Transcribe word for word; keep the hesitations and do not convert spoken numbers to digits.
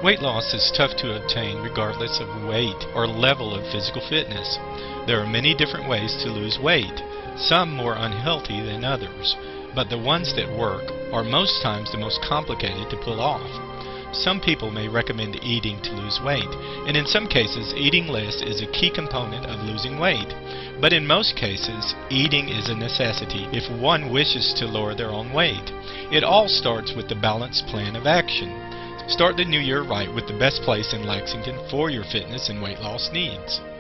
Weight loss is tough to obtain regardless of weight or level of physical fitness. There are many different ways to lose weight, some more unhealthy than others, but the ones that work are most times the most complicated to pull off. Some people may recommend eating to lose weight, and in some cases eating less is a key component of losing weight. But in most cases, eating is a necessity if one wishes to lower their own weight. It all starts with the balanced plan of action. Start the new year right with the best place in Lexington for your fitness and weight loss needs.